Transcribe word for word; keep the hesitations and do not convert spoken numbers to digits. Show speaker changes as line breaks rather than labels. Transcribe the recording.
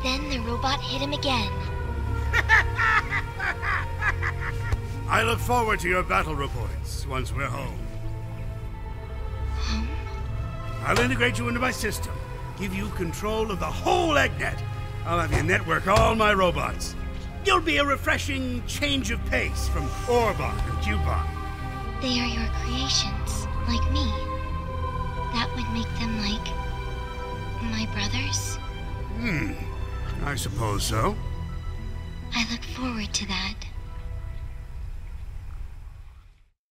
Then the robot hit him again.
I look forward to your battle reports once we're home.
Home?
I'll integrate you into my system, give you control of the whole EggNet. I'll have you network all my robots. You'll be a refreshing change of pace from Orbot and Cubot.
They are your creations, like me. That would make them like... my brothers?
Hmm, I suppose so.
I look forward to that.